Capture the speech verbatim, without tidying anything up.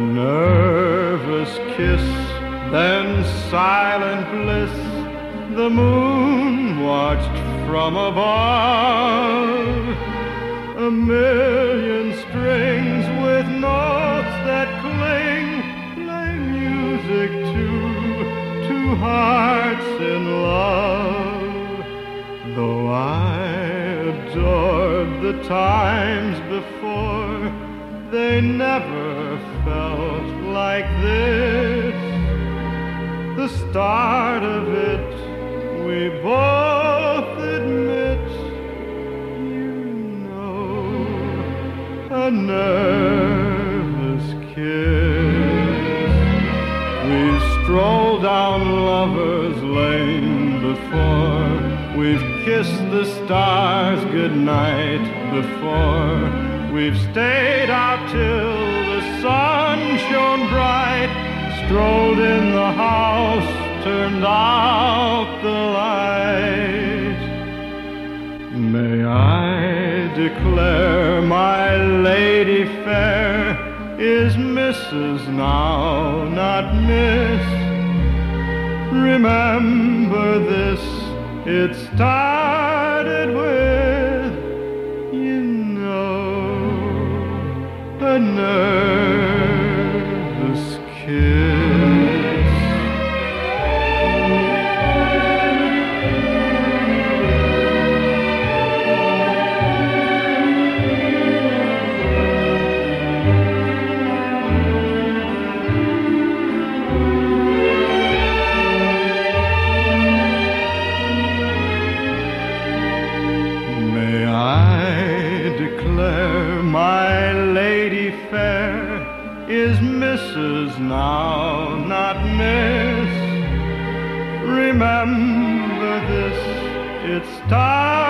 nervous kiss, then silent bliss, the moon watched from above. A million strings with notes that cling, play music to two hearts in love. Though I adored the times before, they never felt like this. The start of it, we both admit, you know, a nervous kiss. We've strolled down lovers' lane before, we've kissed the stars goodnight before, we've stayed out till the sun shone bright, strolled in the house, turned out the light. May I declare my lady fair is Missus now, not Miss. Remember this, it started with, you know, a nervous kiss. My lady fair is Missus now, not Miss. Remember this, it started